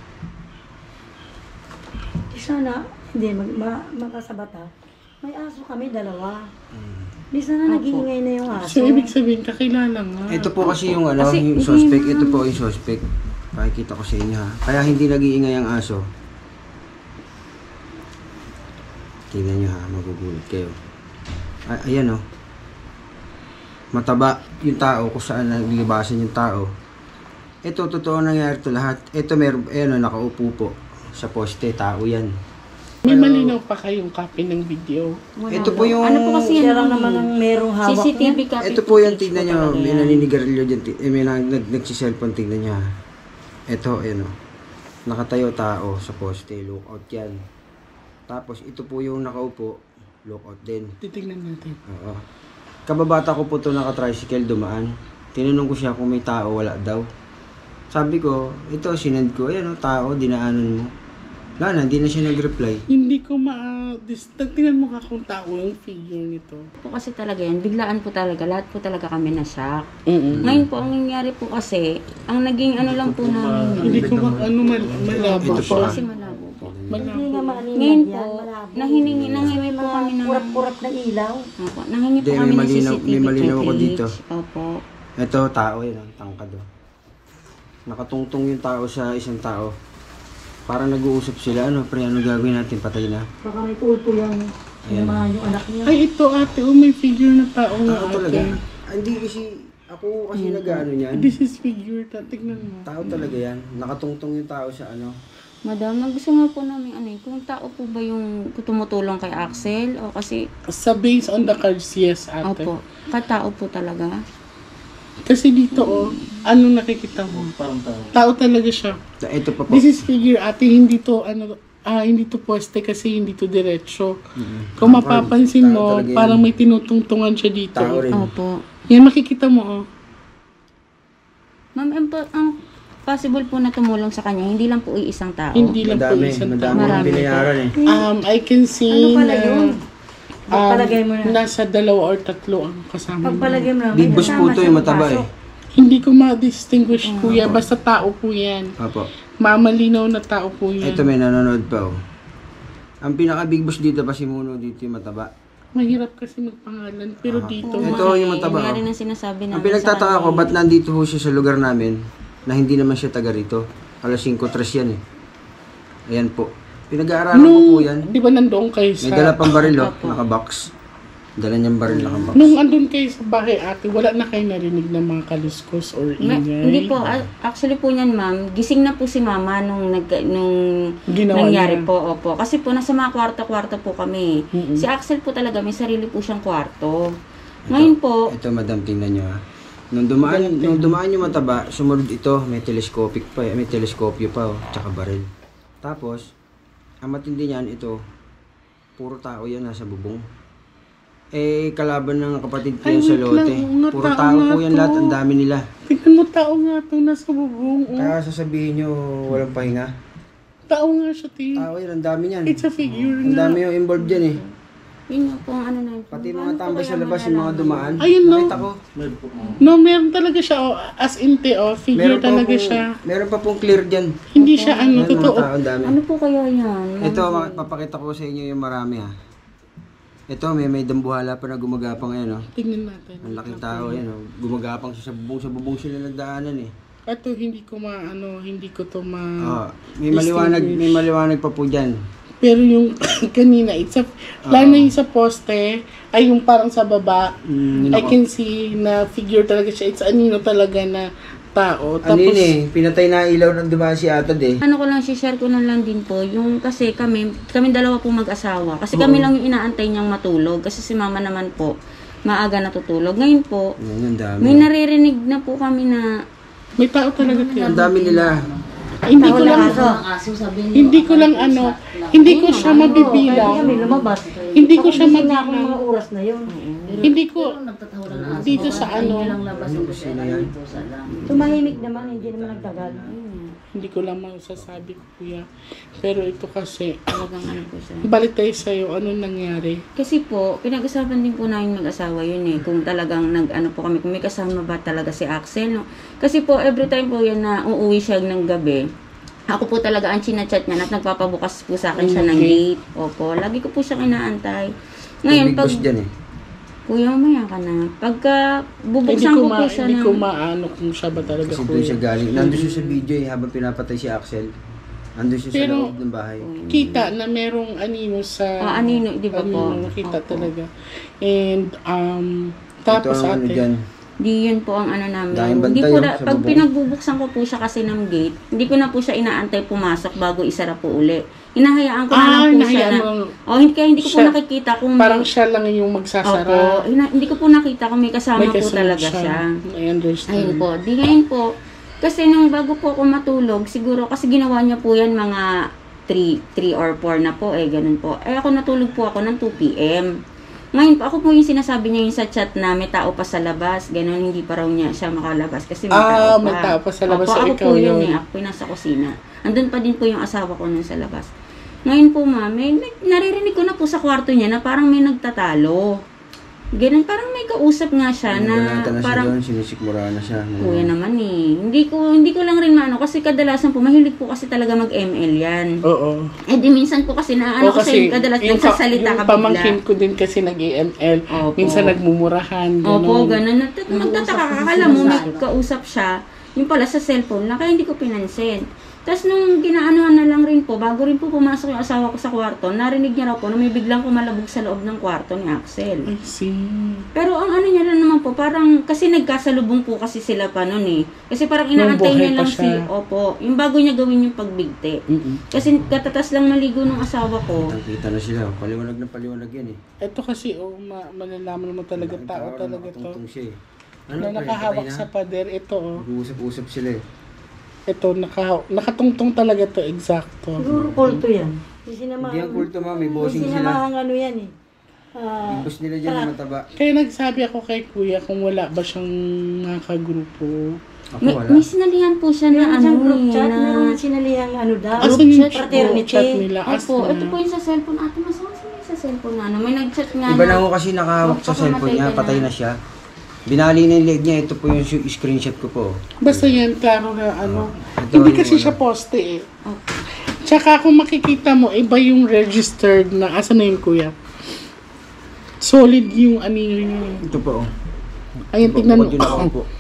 Speaker 5: Sana, hindi, mag, ma, makasabata. May aso kami, dalawa.
Speaker 2: Mm.
Speaker 5: Di sana nag-iingay na yung
Speaker 1: So,
Speaker 5: aso.
Speaker 1: ibig sabihin, kakilala nga.
Speaker 2: Ito po kasi yung ano,
Speaker 4: Kasi
Speaker 2: yung
Speaker 4: hindi
Speaker 2: suspect.
Speaker 4: naman-
Speaker 2: Ito po yung suspect. Pakikita ko sa inyo ha. Kaya hindi nag-iingay ang aso. Tingnan nyo ha, magugulat kayo. Ay, ayan oh. Mataba yung tao kung saan naglilibasan yung tao. Ito, totoo nangyari to lahat. Ito, meron, ayan oh, nakaupo po. Sa poste, tao yan.
Speaker 1: May malinaw pa kayong copy ng video.
Speaker 4: Wala
Speaker 2: Ito po
Speaker 4: daw.
Speaker 2: yung-
Speaker 4: Ano po kasi yan?
Speaker 5: Siya lang naman ang merong hawak
Speaker 4: C C T V
Speaker 5: niya.
Speaker 4: copy
Speaker 2: Ito po yung
Speaker 4: footage
Speaker 2: tignan
Speaker 4: po
Speaker 2: nyo,
Speaker 4: talaga
Speaker 2: may
Speaker 4: yan.
Speaker 2: naninigarilyo dyan, ti- eh, may nag, nag, nagsiselfone, tignan nyo ha. Ito, ayan o. Nakatayo tao sa poste, lookout yan. Tapos ito po yung nakaupo, lookout din.
Speaker 1: Titignan natin.
Speaker 2: Oo. Kababata ko po ito naka-tricycle dumaan. Tinanong ko siya kung may tao, wala daw. Sabi ko, ito sinend ko, ayan o, tao, dinaanan mo. Wala na, hindi na siya nag-reply.
Speaker 1: Hindi ko ma... Dis, tingnan mo ka kung tao yung figure nito.
Speaker 4: Po kasi talaga yan, biglaan po talaga, lahat po talaga kami na-shock.
Speaker 1: Mm-mm.
Speaker 4: Ngayon po, ang nangyari po kasi, ang naging ano lang po namin
Speaker 1: Hindi
Speaker 4: yun.
Speaker 1: ko ma... Ano man... Malabo
Speaker 2: Ito po,
Speaker 1: siya.
Speaker 4: Kasi malabo po.
Speaker 5: Hindi
Speaker 1: Malabo.
Speaker 5: nga maalinag
Speaker 4: Ngayon
Speaker 5: yan,
Speaker 4: po,
Speaker 5: malabo.
Speaker 4: nahiningi, nahingi po kami ng...
Speaker 5: Kurap-kurap na ilaw.
Speaker 4: Opo, nahingi po
Speaker 2: Hindi,
Speaker 4: kami
Speaker 2: may
Speaker 4: ng
Speaker 2: malinaw-
Speaker 4: C C T V
Speaker 2: may malinaw ako
Speaker 4: footage.
Speaker 2: dito.
Speaker 4: Opo.
Speaker 2: Ito, tao yan, ang tangkad o. Nakatungtong yung tao sa isang tao. Parang nag-uusap sila, ano, pre, ano gagawin natin, patay na.
Speaker 5: Baka may kulto yan.
Speaker 2: Ayan.
Speaker 5: Sinamahan yung anak niya.
Speaker 1: Ay, ito ate. Oh, may figure na tao nga
Speaker 2: Tao talaga.
Speaker 1: ate.
Speaker 2: Ah, Hindi kasi, ako kasi nag-ano niyan.
Speaker 1: This is figure. Ta- Tignan mo.
Speaker 2: Tao talaga yan. Nakatungtong yung tao sa ano.
Speaker 4: Madam, gusto nga po namin ano eh, kung tao po ba yung tumutulong kay Axel o kasi,
Speaker 1: Sa based on the cards, yes ate.
Speaker 4: opo, katao po talaga.
Speaker 1: Kasi dito oh, ano nakikita mo? Tao talaga siya.
Speaker 2: Ito pa po.
Speaker 1: This is figure ate. Hindi to ano... Ah, hindi to poste kasi hindi to diretso. Kung mapapansin
Speaker 2: Tao
Speaker 1: mo,
Speaker 2: talaga yan.
Speaker 1: parang may tinutungtungan siya dito.
Speaker 2: Tao rin.
Speaker 4: Opo.
Speaker 1: Yan, makikita mo oh.
Speaker 4: Ma'am, ang, po- ang possible po na tumulong sa kanya, hindi lang po isang tao.
Speaker 1: Hindi lang po
Speaker 2: Madami,
Speaker 1: isang tao.
Speaker 2: madami yung
Speaker 4: Marami
Speaker 2: binayaran eh.
Speaker 1: Um, I can see
Speaker 5: Ano pala
Speaker 1: na
Speaker 5: yun?
Speaker 1: um,
Speaker 5: Pagpalagay mo na.
Speaker 1: nasa dalawa or tatlo ang kasama mo.
Speaker 5: Pagpalagay mo na.
Speaker 2: Big boss po to yung mataba eh.
Speaker 1: Hindi ko ma-distinguish kuya, basta tao po yan.
Speaker 2: Apo.
Speaker 1: Mamalinaw na tao po yan.
Speaker 2: Ito may nanonood pa oh. Ang pinaka big boss dito pa si Muno, dito yung mataba.
Speaker 1: Mahirap kasi magpangalan, pero dito,
Speaker 4: Oo,
Speaker 2: Ito,
Speaker 4: nga
Speaker 2: yung
Speaker 4: eh,
Speaker 2: mataba,
Speaker 4: Yun nga
Speaker 2: oh.
Speaker 4: rin ang sinasabi namin
Speaker 2: Ang pinagtataka
Speaker 4: sa
Speaker 2: ko,
Speaker 4: kanya.
Speaker 2: ba't nandito ho siya sa lugar namin na hindi naman siya taga rito? alas singko tres yan eh. Ayan po. Pinag-aaralan ko
Speaker 1: nung,
Speaker 2: po yan.
Speaker 1: di ba nandoon kayo sa...
Speaker 2: May dala pang baril oh,
Speaker 4: Opo.
Speaker 2: naka-box. Dala niyang baril naka-box.
Speaker 1: Nung andun kayo sa bahay ate, wala na kayo narinig ng mga kaluskos or
Speaker 4: Ma-
Speaker 1: ingay?
Speaker 4: hindi po, a- actually po niyan ma'am, gising na po si mama nung, nag, nung
Speaker 1: Ginawa
Speaker 4: nangyari
Speaker 1: niya.
Speaker 4: po, opo. Kasi po nasa mga kwarto-kwarto po kami.
Speaker 1: Mm-mm.
Speaker 4: Si Axel po talaga, may sarili po siyang kwarto. Ngayon po,
Speaker 2: Ito madam, tingnan nyo ha. Nung dumaan, nung dumaan yung mataba, sumunod ito, may telescopic pa, eh, may teleskopyo pa oh, tsaka baril. Tapos, ang matindi niyan, ito, puro tao yan nasa bubong. Eh, kalaban ng kapatid ko
Speaker 1: Ay,
Speaker 2: yan sa
Speaker 1: wait
Speaker 2: lote.
Speaker 1: lang, nga,
Speaker 2: Puro
Speaker 1: tao
Speaker 2: tao
Speaker 1: nga
Speaker 2: po yan
Speaker 1: to.
Speaker 2: lahat, ang dami nila.
Speaker 1: Tingnan mo, tao nga ito nasa bubong. Oh.
Speaker 2: Kaya sasabihin nyo, walang pahinga.
Speaker 1: Tao nga siya, ti.
Speaker 2: Tao yan, ang dami niyan.
Speaker 1: It's a figure
Speaker 2: Ang
Speaker 1: na.
Speaker 2: dami yung involved dyan eh.
Speaker 4: Yun nga po ang ano na.
Speaker 2: Pati mga tambay sa labas, yung mga dumaan.
Speaker 1: Ayun, no?
Speaker 2: Nakita ko.
Speaker 1: No, meron talaga siya, oh, as in te, oh, figure
Speaker 2: Meron pa
Speaker 1: talaga
Speaker 2: pong,
Speaker 1: siya.
Speaker 2: meron pa pong clear dyan.
Speaker 1: Hindi siya ano,
Speaker 2: Meron
Speaker 1: totoo.
Speaker 2: mga tao, ang dami.
Speaker 4: Ano po kaya yan?
Speaker 2: Ito, ma- papakita ko sa inyo yung marami ha. Ito, may may dambuhala pa na gumagapang ngayon, oh.
Speaker 1: Tingnan natin.
Speaker 2: Ang laking tao yan, oh. Gumagapang siya sa bubong, sa bubong sila nagdaanan eh.
Speaker 1: Ito, hindi ko maano, hindi ko to ma...
Speaker 2: Oh, may maliwanag, may maliwanag pa po dyan.
Speaker 1: Pero yung kanina, it's a, lalo na yung sa poste, ay yung parang sa baba,
Speaker 2: Mm,
Speaker 1: I can see na figure talaga siya. It's anino talaga na tao.
Speaker 2: Ano yun eh, pinatay na ilaw ng dumaan si Atad eh.
Speaker 4: Ano ko lang, share ko na lang din po, yung kasi kami, kami dalawa po mag-asawa. Kasi kami lang yung inaantay niyang matulog. Kasi si mama naman po, maaga natutulog. Ngayon po,
Speaker 2: Yan, ang dami.
Speaker 4: may naririnig na po kami na,
Speaker 1: May tao talaga kaya.
Speaker 2: Ang dami nila.
Speaker 1: Ay, hindi ko lang,
Speaker 3: Ang aso sabi niyo.
Speaker 1: hindi ko lang ano, hindi ko siya
Speaker 5: Kaya
Speaker 1: mabibilang.
Speaker 5: kami lumabas.
Speaker 1: Hindi ko
Speaker 5: Ako
Speaker 1: siya
Speaker 5: gising na ako
Speaker 1: mabibilang.
Speaker 5: mga oras na yun.
Speaker 1: Hindi ko,
Speaker 3: Pero nagtatawa lang ang aso.
Speaker 1: dito sa ano,
Speaker 3: Ayun lang labas ang gusto na dito sa lang.
Speaker 5: Tumahimik naman, hindi naman nagtagal.
Speaker 1: hindi ko lang masasabi ko kuya. Pero ito kasi,
Speaker 4: talagang ano po siya.
Speaker 1: balik tayo sa'yo, anong nangyari?
Speaker 4: Kasi po, pinag-usapan din po namin mag-asawa yun eh. Kung talagang nag-ano po kami, kung may kasama ba talaga si Axel. No? Kasi po, every time po yan na uuwi siya ng gabi, ako po talaga ang chinachat niya at nagpapabukas po sa akin siya ng
Speaker 1: Okay.
Speaker 4: gate. Opo, lagi ko po siyang inaantay. Ngayon,
Speaker 2: Big
Speaker 4: pag,
Speaker 2: boss dyan eh.
Speaker 4: kuya, umaya ka na. Pagka
Speaker 1: Hindi
Speaker 4: bubuksan
Speaker 1: ko,
Speaker 4: ko
Speaker 1: ma,
Speaker 4: po siya
Speaker 1: hindi
Speaker 4: ng...
Speaker 1: ko maano kung siya ba talaga
Speaker 2: Kasi doon siya
Speaker 1: kuya.
Speaker 2: galing. Nandun siya sa video eh, habang pinapatay si Axel. Nandun siya sa
Speaker 1: Pero-
Speaker 2: loob ng bahay.
Speaker 1: Kita na merong anino sa...
Speaker 4: Ah, anino, di ba po?
Speaker 1: Anino, nakita
Speaker 4: Opo.
Speaker 1: talaga. And, um,
Speaker 2: Ito
Speaker 1: tapos
Speaker 2: ang ano
Speaker 1: ate,
Speaker 2: dyan.
Speaker 4: Di yun po ang ano namin.
Speaker 2: Daming
Speaker 4: Hindi
Speaker 2: bantay,
Speaker 4: po
Speaker 2: oh,
Speaker 4: na,
Speaker 2: sa
Speaker 4: pag
Speaker 2: bubong.
Speaker 4: pinagbubuksan ko po siya kasi ng gate, hindi ko na po siya inaantay pumasok bago isara po uli. Hinahayaan ko na
Speaker 1: Ah,
Speaker 4: lang po siya
Speaker 1: hinahayaan
Speaker 4: na,
Speaker 1: mo.
Speaker 4: oh, hindi, kaya hindi ko po
Speaker 1: Siya-
Speaker 4: nakikita kung
Speaker 1: parang
Speaker 4: may,
Speaker 1: siya lang yung magsasara.
Speaker 4: opo, hina, hindi ko po nakita kung may kasama
Speaker 1: May
Speaker 4: po
Speaker 1: kasunod
Speaker 4: talaga siya.
Speaker 1: I understand.
Speaker 4: Ayun po. Di ngayon po, kasi nung bago po ako matulog, siguro kasi ginawa niya po yan mga three or four na po eh, ganun po. Eh ako natulog po ako ng two p m Ngayon po, ako po yung sinasabi niya yung sa chat na may tao pa sa labas, ganun, hindi pa raw niya siya makalabas kasi may
Speaker 1: Ah,
Speaker 4: tao pa.
Speaker 1: may tao pa sa labas,
Speaker 4: Opo,
Speaker 1: so
Speaker 4: ako
Speaker 1: ikaw
Speaker 4: po yun
Speaker 1: yun.
Speaker 4: eh, ako po yung nasa kusina. Andun pa din po yung asawa ko nun sa labas. Ngayon po ma, may, may naririnig ko na po sa kwarto niya na parang may nagtatalo. Ganun, parang may kausap nga siya na
Speaker 2: Naglalata na siya
Speaker 4: parang
Speaker 2: doon, sinisikmura na siya.
Speaker 4: kuya naman eh. Hindi ko hindi ko lang rin maano kasi kadalasan po mahilig po kasi talaga mag-M L yan.
Speaker 1: Oo.
Speaker 4: Eh di minsan po kasi na ano
Speaker 1: O,
Speaker 4: kasi, kadalasan
Speaker 1: yung, pa-
Speaker 4: nagsasalita
Speaker 1: yung
Speaker 4: ka
Speaker 1: pamangkin
Speaker 4: bigla.
Speaker 1: ko din kasi nag-A M L.
Speaker 4: Opo.
Speaker 1: Minsan nagmumurahan.
Speaker 4: Opo,
Speaker 1: Ganun.
Speaker 4: ganun. Nat- Magtataka ka, akala mo may kausap siya, yung pala sa cellphone lang, kaya hindi ko pinansin. Tapos nung ginaanuhan na lang rin po, bago rin po pumasok yung asawa ko sa kwarto, narinig niya raw po na may biglang kumalabog sa loob ng kwarto ni Axel.
Speaker 1: I see.
Speaker 4: Pero ang ano niya lang naman po, parang kasi nagkasalubong po kasi sila pa noon eh. Kasi parang
Speaker 1: Nung
Speaker 4: inaantay
Speaker 1: buhay
Speaker 4: niya
Speaker 1: pa
Speaker 4: lang si,
Speaker 1: siya.
Speaker 4: opo, yung bago niya gawin yung pagbigti.
Speaker 1: Mm-mm.
Speaker 4: Kasi katatas lang maligo ng asawa ko.
Speaker 2: Nakita na sila. Paliwanag na paliwanag yan eh.
Speaker 1: Ito kasi, oh, ma- malalaman mo talaga
Speaker 2: Laking
Speaker 1: tao
Speaker 2: tao,
Speaker 1: talaga to.
Speaker 2: nakatungtong siya eh. Ano
Speaker 1: Na
Speaker 2: pa,
Speaker 1: nakahawak
Speaker 2: patay
Speaker 1: sa
Speaker 2: na?
Speaker 1: pader. Ito, oh.
Speaker 2: Nag-uusap-usap sila eh.
Speaker 1: Ito, naka, nakatungtong talaga to, eksakto.
Speaker 5: Siguro kulto yan. Hindi sinamahan.
Speaker 2: Hindi ang kulto ma, may
Speaker 5: Hindi
Speaker 2: bossing sila.
Speaker 5: sinamahan ano yan eh. Ah,
Speaker 2: Yung boss nila dyan, mataba.
Speaker 1: Kaya nagsabi ako kay kuya kung wala ba siyang nakagrupo.
Speaker 2: Ako
Speaker 4: May,
Speaker 2: wala.
Speaker 4: may sinalihan po siya na
Speaker 5: meron
Speaker 4: ano
Speaker 5: siyang group
Speaker 4: eh,
Speaker 5: chat,
Speaker 4: na...
Speaker 5: meron sinalihang ano daw.
Speaker 1: Asan
Speaker 4: Group
Speaker 1: yung
Speaker 4: chat,
Speaker 5: fraternity.
Speaker 1: group chat nila?
Speaker 4: Opo,
Speaker 1: Asan
Speaker 4: ito
Speaker 1: na?
Speaker 4: po yung sa cellphone. Ate, masama sila yung sa cellphone na ano. May nag-chat nga
Speaker 2: Iba na
Speaker 4: na.
Speaker 2: ako kasi nakahawak sa
Speaker 4: Magpakamatay
Speaker 2: cellphone niya,
Speaker 4: ka na.
Speaker 2: patay na siya. Binali na yung leg niya, ito po yung su- screenshot ko po.
Speaker 1: Basta yan, klaro na ano.
Speaker 2: Ito
Speaker 1: Hindi
Speaker 2: yung
Speaker 1: kasi
Speaker 2: ano.
Speaker 1: siya poste eh.
Speaker 4: Okay.
Speaker 1: Tsaka kung makikita mo, iba yung registered na, asa na yun kuya? Solid yung ano yun.
Speaker 2: Ito po oh.
Speaker 1: Ayun, tignan mo.
Speaker 2: Bukod yun ako po.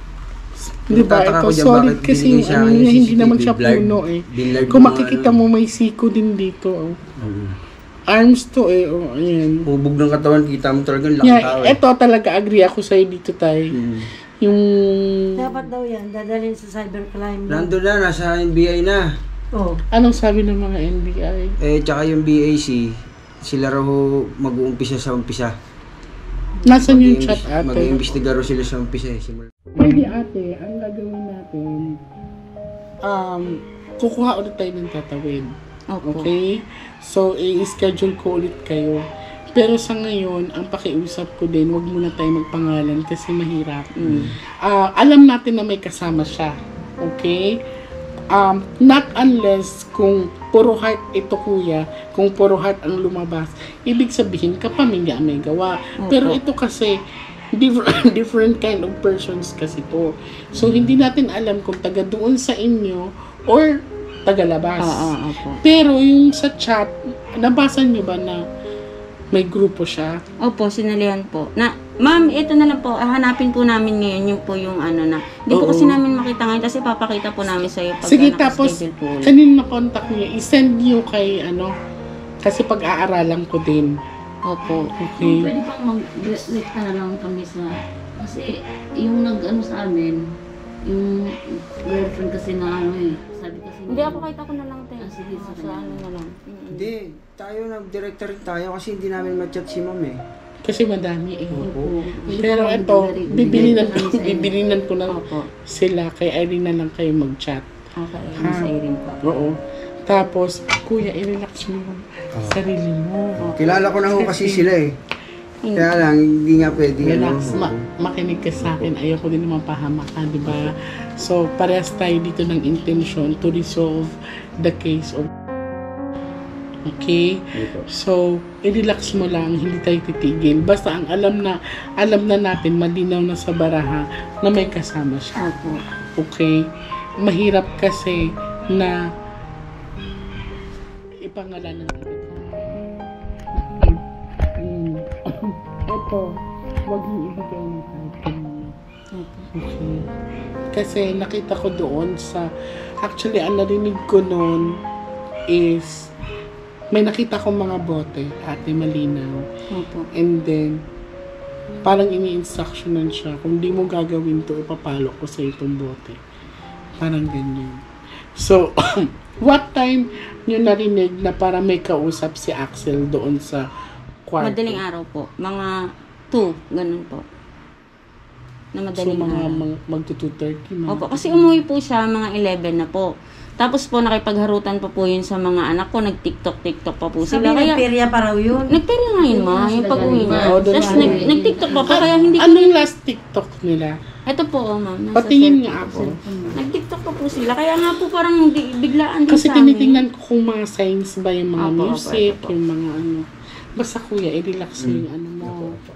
Speaker 1: Di ba?
Speaker 2: Nagtataka
Speaker 1: Ito,
Speaker 2: ko dyan,
Speaker 1: solid
Speaker 2: bakit
Speaker 1: kasi
Speaker 2: binigay
Speaker 1: yung
Speaker 2: sa
Speaker 1: ano
Speaker 2: akin yung
Speaker 1: niya, hindi
Speaker 2: C C T V
Speaker 1: naman siya
Speaker 2: blurred?
Speaker 1: puno eh.
Speaker 2: Binlurred
Speaker 1: Kung
Speaker 2: yung
Speaker 1: makikita
Speaker 2: ano.
Speaker 1: mo, may siko din dito. Oh.
Speaker 2: Mm.
Speaker 1: Arms to eh, oh, ayan.
Speaker 2: Hubog ng katawan, kita mo talaga ang laking tao
Speaker 1: Yeah,
Speaker 2: eh.
Speaker 1: eto talaga, agree ako sa'yo dito tayo.
Speaker 2: Mm.
Speaker 1: Yung...
Speaker 5: Dapat daw yan, dadalhin sa cybercrime.
Speaker 2: Nandun na, nasa N B I na.
Speaker 5: Oh.
Speaker 1: Anong sabi ng mga N B I?
Speaker 2: Eh, tsaka yung B A C, sila raw ho mag-uumpisa sa umpisa.
Speaker 1: Nasaan yung
Speaker 2: Mag-iimbis-
Speaker 1: chat ate?
Speaker 2: Mag-iimbestiga raw sila sa umpisa eh. Simula.
Speaker 1: Pwede ate, ang gagawin natin, um, kukuha ulit tayo ng tatawid.
Speaker 4: Opo.
Speaker 1: Okay? So, i-schedule ko ulit kayo. Pero sa ngayon, ang pakiusap ko din, wag muna tayo magpangalan kasi mahirap.
Speaker 4: Mm.
Speaker 1: Ah, alam natin na may kasama siya. Okay? Um, not unless kung puro heart ito kuya, kung puro heart ang lumabas, ibig sabihin kapamilya ang may gawa. Pero ito kasi, different, different kind of persons kasi to. So, hindi natin alam kung taga doon sa inyo or taga labas.
Speaker 4: Oo, opo.
Speaker 1: Pero yung sa chat, nabasa nyo ba na may grupo siya?
Speaker 4: Opo, sinalihan po. Na, ma'am, ito na lang po, hanapin po namin ngayon yung po yung ano na. Hindi po
Speaker 1: Oo.
Speaker 4: kasi namin makita ngayon kasi papakita po namin sa iyo pag
Speaker 1: Sige,
Speaker 4: uh,
Speaker 1: tapos,
Speaker 4: nakaschedule po ulit.
Speaker 1: kanina na-contact niyo, isend niyo kay ano, kasi pag-aaralan ko din.
Speaker 4: Opo.
Speaker 1: Okay.
Speaker 3: Pwede pang mag-wait ka na lang kami sa... Kasi yung nag-ano sa amin, yung girlfriend kasi na ano eh. Sabi kasi...
Speaker 4: Hindi, ako kahit ako na lang tayo.
Speaker 3: Ah, sige,
Speaker 4: sa
Speaker 3: sige.
Speaker 4: ano na lang. Mm-mm.
Speaker 2: Hindi, tayo nag-director rin tayo kasi hindi namin ma-chat si ma'am eh.
Speaker 1: Kasi madami eh.
Speaker 2: Opo.
Speaker 1: Pero ito, bibilinan ko, bibilinan ko na
Speaker 4: Opo.
Speaker 1: sila, kay Irene na lang kayo mag-chat.
Speaker 4: Okay,
Speaker 1: Ha?
Speaker 4: sa Irene po.
Speaker 1: Oo. Tapos, kuya, i-relax mo yung sarili mo.
Speaker 2: Kilala ko na ho kasi sila eh. Kaya lang, hindi nga pwede.
Speaker 1: Relax,
Speaker 2: ano.
Speaker 1: ma- makinig ka sa akin. Ayoko din naman pahamak ka, di ba? So, parehas tayo dito ng intention to resolve the case of... Okay? So, i-relax mo lang, hindi tayo titigil. Basta ang alam na, alam na natin, malinaw na sa baraha na may kasama siya.
Speaker 4: Opo.
Speaker 1: Okay? Mahirap kasi na ipangalanan agad. Mm. Ito, wag yung ibigay ng kahit kanino. Okay. Kasi nakita ko doon sa, actually, ang narinig ko noon is, may nakita ko mga bote, ate malinaw.
Speaker 4: Opo.
Speaker 1: And then, parang ini-instructionan siya, kung di mo gagawin to, ipapalo ko sa itong bote. Parang ganyan. So, what time nyo narinig na para may kausap si Axel doon sa kwarto?
Speaker 4: Madaling araw po. Mga two, ganun po. Na
Speaker 1: So,
Speaker 4: madaling
Speaker 1: mga
Speaker 4: araw.
Speaker 1: mag, magto two thirty.
Speaker 4: Opo, kasi umuwi po siya mga eleven na po. Tapos po nakipagharutan pa po yun sa mga anak ko, nag-tiktok-tiktok pa po
Speaker 5: Sabi
Speaker 4: sila. Kaya,
Speaker 5: ng perya pa raw yun.
Speaker 4: nagtira nga yun ma, yung pag-uwi niya.
Speaker 1: Oo, doon
Speaker 4: Tapos
Speaker 1: na-
Speaker 4: nag, nag-tiktok pa po, kaya hindi ko...
Speaker 1: Anong last TikTok nila?
Speaker 4: Ito po, oh, ma'am. nasa
Speaker 1: Patingin
Speaker 4: cellphone
Speaker 1: nga
Speaker 4: po,
Speaker 1: ako.
Speaker 4: cellphone. Nag-tiktok pa po sila, kaya nga po parang di, biglaan din
Speaker 1: Kasi
Speaker 4: sa amin.
Speaker 1: tinitingnan ko kung mga signs ba yung mga
Speaker 4: Opo, opo,
Speaker 1: music,
Speaker 4: ito po.
Speaker 1: yung mga ano. Basta kuya, i-relax mo yung ano mo.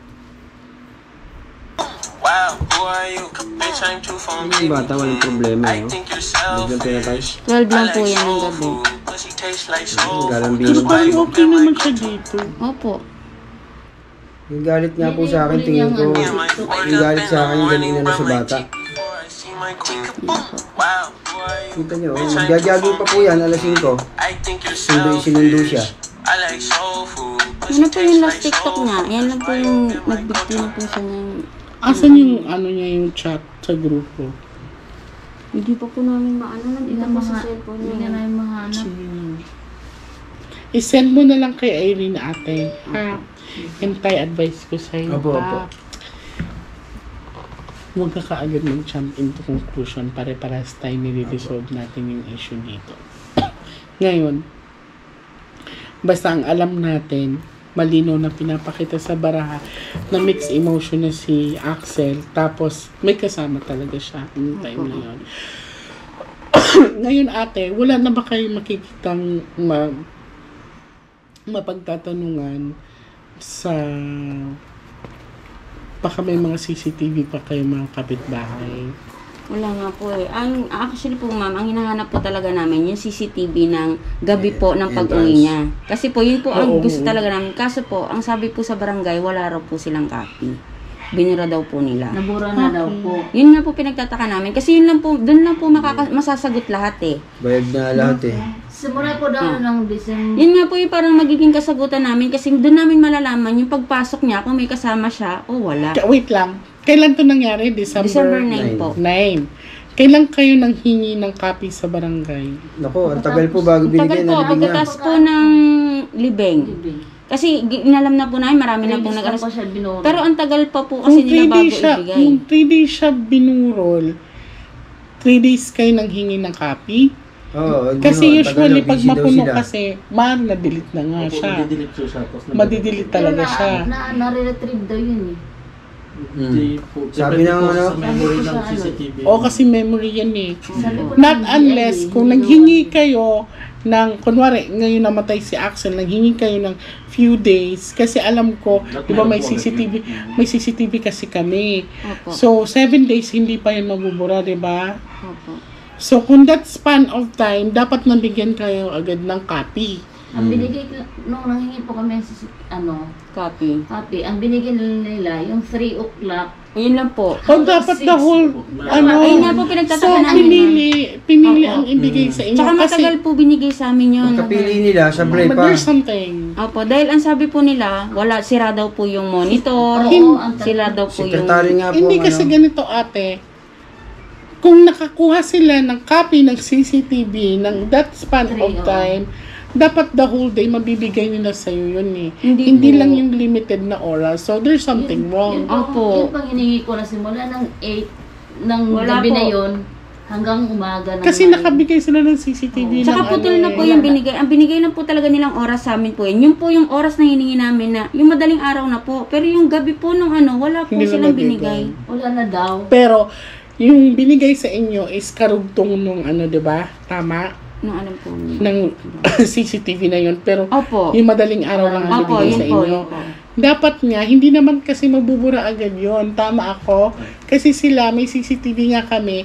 Speaker 6: Wow, who are you? Bitch, I'm too phone
Speaker 2: Yung bata, walang problema,
Speaker 6: I
Speaker 2: no?
Speaker 6: think you're
Speaker 2: Bigyan pinatay.
Speaker 6: selfish.
Speaker 4: twelve lang
Speaker 6: I
Speaker 4: po
Speaker 6: like
Speaker 4: yan ng
Speaker 6: soul
Speaker 4: gabi.
Speaker 6: food. Pussy tastes like soul
Speaker 2: Galang
Speaker 6: food.
Speaker 1: Pero
Speaker 2: bino.
Speaker 1: parang okay naman siya dito.
Speaker 4: Opo.
Speaker 2: Yung galit nga po sa akin, tingin ko, yung galit sa akin, galing na sa bata.
Speaker 6: Wow, who are you?
Speaker 2: Kita nyo, nagja-jogging pa po yan, alas singko.
Speaker 6: I think you're
Speaker 2: Sundo, sinundo siya.
Speaker 6: I like soul food.
Speaker 4: Yan na po yung last TikTok niya. Yan lang po yung nagbigti na po siya ng...
Speaker 1: Asan yung ano niya yung chat sa grupo?
Speaker 4: Hindi pa po namin maano.
Speaker 3: Hindi
Speaker 4: Nandito
Speaker 3: na
Speaker 4: po sa
Speaker 3: mga...
Speaker 4: cellphone
Speaker 3: Hindi
Speaker 4: niya.
Speaker 3: na namin mahanap.
Speaker 1: I-send mo na lang kay Irene ate. Ha? Hintay advice ko sa'yo.
Speaker 2: Opo,
Speaker 1: ha?
Speaker 2: opo.
Speaker 1: Huwag ka kaagad mag-jump into conclusion. Pare-paras tayo nire-resolve natin yung issue dito. Ngayon, basta ang alam natin, malinaw na pinapakita sa baraha na mixed emotion na si Axel. Tapos, may kasama talaga siya yung time na yun. Ngayon ate, wala na ba kayo makikitang ma mapagtatanungan sa baka may mga C C T V pa kayo mga kapitbahay?
Speaker 4: Wala nga po eh. Ang, actually po ma'am, ang hinahanap po talaga namin yung C C T V ng gabi po ng pag-uwi niya. Kasi po yun po ang
Speaker 1: Oo.
Speaker 4: gusto talaga namin. Kaso po, ang sabi po sa barangay, wala raw po silang copy. Binira daw po nila.
Speaker 3: Nabura na daw po.
Speaker 4: Yun nga po pinagtataka namin. Kasi yun lang po, doon lang po makaka- masasagot lahat eh.
Speaker 2: Bayad na lahat eh.
Speaker 3: Simula po daw ng December.
Speaker 4: Yun nga po yung parang magiging kasagutan namin kasi doon namin malalaman yung pagpasok niya kung may kasama siya o wala.
Speaker 1: Ka- Wait lang. Kailan to nangyari? December,
Speaker 4: December nine po.
Speaker 1: nine. Kailan kayo nang hingi ng copy sa barangay?
Speaker 2: Nako, ang tagal po bago
Speaker 4: Tagal
Speaker 2: binigay
Speaker 4: po,
Speaker 2: na libing niya.
Speaker 4: pagkatas po ng libeng. Kasi gi- inalam na po namin, marami na pong nag
Speaker 3: pa siya binura.
Speaker 4: Pero ang tagal pa po kasi
Speaker 1: Kung
Speaker 4: nila
Speaker 1: three
Speaker 4: bago
Speaker 1: days siya,
Speaker 4: ibigay.
Speaker 1: kung three days siya binurol, three days kayo nang hingi ng copy?
Speaker 2: Oo,
Speaker 1: Kasi
Speaker 2: ano,
Speaker 1: usually,
Speaker 2: tagal,
Speaker 1: pag
Speaker 2: busy daw
Speaker 1: mapuno
Speaker 2: sila.
Speaker 1: kasi, mar, na-delete na nga siya. Madidelete talaga siya.
Speaker 3: Na, na, na-retrieve daw yun eh.
Speaker 7: Hindi po.
Speaker 2: Sabi
Speaker 7: Depende
Speaker 2: ng
Speaker 7: po
Speaker 2: ano?
Speaker 7: sa memory
Speaker 3: Sabi
Speaker 7: ng
Speaker 3: ko sa
Speaker 7: C C T V.
Speaker 1: O kasi memory yan eh.
Speaker 3: Sabi ko
Speaker 1: Not
Speaker 3: ng
Speaker 1: unless
Speaker 3: B I,
Speaker 1: kung
Speaker 3: hindi
Speaker 1: naghingi
Speaker 3: naman.
Speaker 1: kayo ng, kunwari, ngayon namatay si Axel, naghingi kayo ng few days, kasi alam ko,
Speaker 7: That
Speaker 1: di ba may
Speaker 7: meron po
Speaker 1: C C T V,
Speaker 7: agad yun.
Speaker 1: may C C T V kasi kami.
Speaker 4: Opo.
Speaker 1: So, seven days, hindi pa yan mabubura, di ba?
Speaker 4: Opo.
Speaker 1: So, kung that span of time, dapat nabigyan kayo agad ng copy.
Speaker 3: Ang binigay ko, nung nanghingi po kami sa, ano,
Speaker 4: Copy.
Speaker 3: copy, ang binigay nila, yung three o'clock,
Speaker 4: Ayun lang po.
Speaker 1: O dapat the whole, ano,
Speaker 4: Ayun nga po,
Speaker 1: so
Speaker 4: pinagtataka namin.
Speaker 1: pinili, pinili
Speaker 4: Opo.
Speaker 1: ang ibigay sa inyo.
Speaker 4: Tsaka
Speaker 1: Kasi,
Speaker 4: matagal po binigay sa amin yun.
Speaker 2: Pagkapili nila, sablay
Speaker 1: but
Speaker 2: pa.
Speaker 1: there's something.
Speaker 4: Opo, dahil ang sabi po nila, wala, sira daw po yung monitor,
Speaker 3: Oo, ang
Speaker 4: sila daw po yung...
Speaker 2: Sekretary nga po,
Speaker 1: Hindi
Speaker 2: ano.
Speaker 1: kasi ganito ate, kung nakakuha sila ng copy ng C C T V ng that span
Speaker 3: Three,
Speaker 1: of
Speaker 3: oo.
Speaker 1: time, dapat the whole day mabibigay nila sa'yo yun eh.
Speaker 4: Hindi po.
Speaker 1: lang yung limited na oras. So there's something wrong.
Speaker 3: Yun pang,
Speaker 4: Opo.
Speaker 3: yun pang hiningi ko na simula ng eight ng
Speaker 4: Wala
Speaker 3: gabi
Speaker 4: po.
Speaker 3: na yun hanggang umaga ng
Speaker 1: Kasi
Speaker 3: nine.
Speaker 1: nakabigay sila ng C C T V ng
Speaker 4: Tsaka putol
Speaker 1: ano
Speaker 4: na po
Speaker 1: eh.
Speaker 4: yung binigay. Ang binigay na po talaga nilang oras sa amin po yun. Yun po yung oras na hiningi namin na yung madaling araw na po. Pero yung gabi po nung ano, wala po
Speaker 1: Hindi na
Speaker 4: silang
Speaker 1: nabigay.
Speaker 4: binigay.
Speaker 3: Wala na daw.
Speaker 1: Pero, yung binigay sa inyo is karugtong nung ano, di ba? Tama?
Speaker 4: Nung ano po.
Speaker 1: Ng C C T V na yun. Pero,
Speaker 4: Opo.
Speaker 1: yung madaling araw lang ang
Speaker 4: Opo,
Speaker 1: bibigay
Speaker 4: yun
Speaker 1: sa
Speaker 4: po,
Speaker 1: inyo.
Speaker 4: yun po.
Speaker 1: Dapat nga, hindi naman kasi mabubura agad yon. Tama ako. Kasi sila, may C C T V nga kami,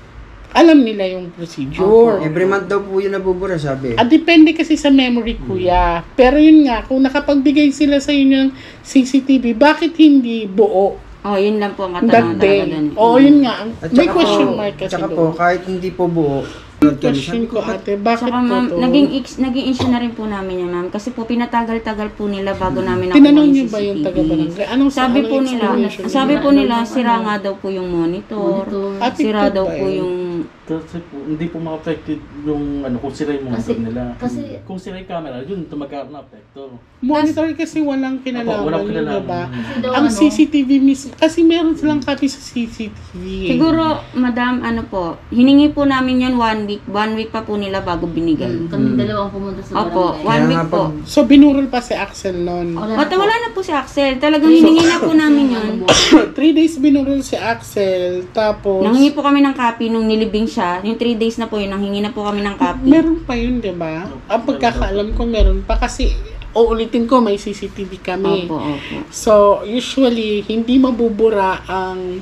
Speaker 1: alam nila yung procedure.
Speaker 2: Every month daw po yun nabubura, sabi.
Speaker 1: At depende kasi sa memory, kuya. Pero yun nga, kung nakapagbigay sila sa inyo ng C C T V, bakit hindi buo
Speaker 4: Oh, yun lang po ang
Speaker 1: that
Speaker 4: katanungan
Speaker 1: day?
Speaker 4: talaga dun.
Speaker 1: Oo, yun nga. ang-
Speaker 2: At
Speaker 1: May
Speaker 2: saka
Speaker 1: question
Speaker 2: po,
Speaker 1: mark kasi
Speaker 2: Tsaka
Speaker 1: doon.
Speaker 2: po, kahit hindi po buo,
Speaker 1: Question ko, ate, bakit
Speaker 4: Saka
Speaker 1: po
Speaker 4: ma'am,
Speaker 1: to?
Speaker 4: naging, ex- naging issue na rin po namin yan ma'am. Kasi po pinatagal-tagal po nila bago namin nakuha
Speaker 1: Tinanong
Speaker 4: yung
Speaker 1: niyo ba yung
Speaker 4: C C T V.
Speaker 1: taga-barangay? Anong
Speaker 4: Sabi
Speaker 1: anong
Speaker 4: po nila,
Speaker 1: explanation
Speaker 4: sabi
Speaker 1: nila?
Speaker 4: po nila, sira nga daw po yung monitor.
Speaker 3: Monitor.
Speaker 1: Affected
Speaker 4: Sira daw
Speaker 1: ba
Speaker 4: po
Speaker 1: eh?
Speaker 4: yung...
Speaker 7: Kasi po, hindi po ma-affected yung ano, kung sira yung monitor
Speaker 3: Kasi-
Speaker 7: nila.
Speaker 3: kasi-
Speaker 7: kung sira yung camera, yun, tumagkaroon na apekto.
Speaker 1: Monitor kasi walang
Speaker 7: Opo,
Speaker 1: kinalaman
Speaker 7: walang
Speaker 1: yun,
Speaker 7: kinalaman.
Speaker 1: diba?
Speaker 3: Kasi daw
Speaker 1: Ang
Speaker 3: ano,
Speaker 1: C C T V mismo, kasi meron silang copy sa C C T V. eh.
Speaker 4: Siguro, madam, ano po, hiningi po namin yan one week. One week pa po nila bago binigay.
Speaker 3: kami dalawang pumunta sa
Speaker 4: Opo,
Speaker 3: barangay.
Speaker 4: one
Speaker 2: Kaya
Speaker 4: week
Speaker 2: nga
Speaker 4: po.
Speaker 2: pag-
Speaker 1: So, binurol pa si Axel noon.
Speaker 3: Wala
Speaker 4: At
Speaker 3: na po.
Speaker 4: wala na po si Axel. Talagang hiningi na po namin yun.
Speaker 1: Three days binurol si Axel, tapos...
Speaker 4: Nanghingi po kami ng copy nung nilibing siya. Yung three days na po yun, nanghingi na po kami ng copy.
Speaker 1: Meron pa yun, di ba? Ang pagkakaalam ko, meron pa. Kasi, uulitin ko, may C C T V kami.
Speaker 4: Opo, opo.
Speaker 1: So, usually, hindi mabubura ang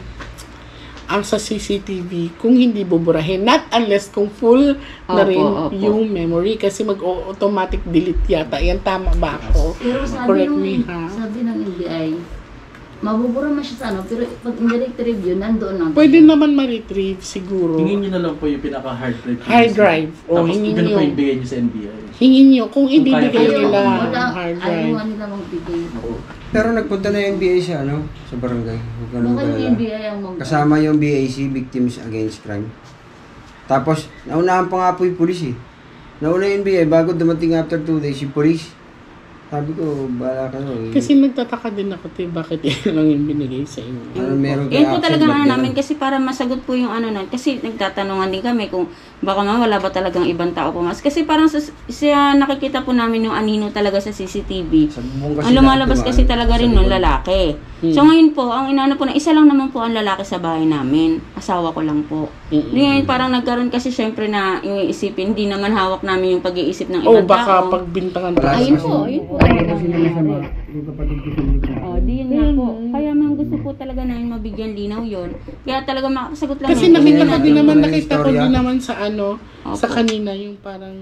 Speaker 1: ang sa C C T V kung hindi buburahin. Not unless kung full na
Speaker 4: Opo,
Speaker 1: rin
Speaker 4: opo.
Speaker 1: yung memory. Kasi mag-automatic delete yata. Yan, tama ba ako?
Speaker 3: Pero sabi
Speaker 1: Correct
Speaker 3: nung,
Speaker 1: me, ha?
Speaker 3: sabi ng N B I, mabubura man siya sa ano, pero pag indirect review, nandoon na.
Speaker 1: Pwede naman ma-retrieve siguro.
Speaker 7: Hingin nyo na lang po yung pinaka-hard drive.
Speaker 1: Hard drive. O,
Speaker 7: Tapos,
Speaker 1: hingin
Speaker 7: yun
Speaker 1: nyo.
Speaker 7: po yung bigay nyo sa N B I.
Speaker 1: Hingin nyo. Kung ibibigay
Speaker 7: kaya-
Speaker 1: nila
Speaker 3: Ayaw,
Speaker 1: ang
Speaker 3: wala,
Speaker 1: hard
Speaker 3: ayaw
Speaker 1: drive.
Speaker 3: nga nila magbigay.
Speaker 2: Pero nagpunta na yung B A C ano, sa barangay. Huwag ka nang
Speaker 3: Bakit
Speaker 2: galala.
Speaker 3: yung N B I ang mag-
Speaker 2: Kasama yung B A C, Victims Against Crime. Tapos, naunahan pa nga po yung police eh. Nauna yung B A, bago dumating after two days, yung police. Sabi ko, bahala ka no. Eh.
Speaker 1: Kasi nagtataka din ako, te, bakit yun lang yung binigay sa inyo.
Speaker 2: ano meron kay
Speaker 4: Yun po
Speaker 2: Axel,
Speaker 4: talaga
Speaker 2: ba't
Speaker 4: ano
Speaker 2: ganun?
Speaker 4: namin kasi para masagot po yung ano nun. Kasi nagtatanungan din kami kung baka man wala ba talagang ibang tao pumas. Kasi parang sa, siya nakikita po namin yung anino talaga sa C C T V.
Speaker 2: Sa bubong
Speaker 4: Ang lumalabas
Speaker 2: lahat,
Speaker 4: kasi
Speaker 2: diba?
Speaker 4: talaga
Speaker 2: Sa
Speaker 4: rin nung
Speaker 2: likod.
Speaker 4: lalaki. So ngayon po, ang inano po na isa lang naman po ang lalaki sa bahay namin. Asawa ko lang po.
Speaker 1: Mm-mm.
Speaker 4: Ngayon parang nagkaroon kasi syempre na iniisipin, hindi naman hawak namin yung pag-iisip ng
Speaker 1: Oh,
Speaker 4: ibang
Speaker 1: baka
Speaker 4: tao.
Speaker 1: pagbintangan
Speaker 2: Wala
Speaker 1: pa.
Speaker 4: Ayun
Speaker 2: kasi-
Speaker 4: po, ayun po.
Speaker 2: Wala kasi nila sa mga yung kapatid ko sa likod.
Speaker 4: Oh, di yun nga po. Kaya man gusto po talaga namin mabigyan linaw yun. Kaya talaga makasagot lang
Speaker 1: Kasi
Speaker 4: namin.
Speaker 1: nakita ko
Speaker 2: Ganyan,
Speaker 1: din naman,
Speaker 2: ganyan
Speaker 1: nakita ko
Speaker 2: istorya.
Speaker 1: din naman sa ano, sa
Speaker 4: Opo.
Speaker 1: kanina, yung parang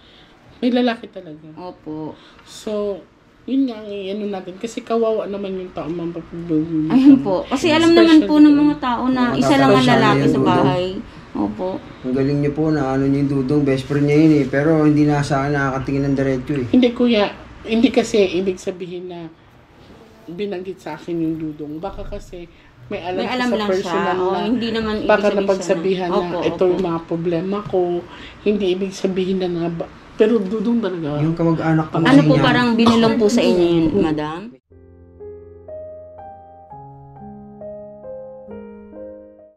Speaker 1: may lalaki talaga.
Speaker 4: Opo.
Speaker 1: So, yun nga ang ano natin. Kasi kawawa naman yung tao mapapagdugin.
Speaker 4: Ayun po. Kasi alam naman po ng mga tao na
Speaker 2: Oo,
Speaker 4: isa lang ang
Speaker 2: tatapos
Speaker 4: lalaki
Speaker 2: sana
Speaker 4: sa
Speaker 2: yung
Speaker 4: bahay. Opo.
Speaker 2: Ang galing niyo po na ano niyo yung dudong, best friend niya yun eh. Pero hindi na sa akin nakakatingin ng diretso eh.
Speaker 1: Hindi kuya, hindi kasi ibig sabihin na binanggit sa akin yung dudong. Baka kasi may alam,
Speaker 4: May
Speaker 1: siya
Speaker 4: alam
Speaker 1: sa
Speaker 4: lang
Speaker 1: personal
Speaker 4: siya. O,
Speaker 1: na
Speaker 4: hindi naman ibig
Speaker 1: baka
Speaker 4: sabihin
Speaker 1: napagsabihan
Speaker 4: siya
Speaker 1: na,
Speaker 4: Opo,
Speaker 1: ito
Speaker 4: opo.
Speaker 1: yung mga problema ko. Hindi ibig sabihin na nga, ba- pero dudong talaga.
Speaker 2: Yung kamag-anak ko
Speaker 4: Ano po parang binulong po sa inyo yun, madam?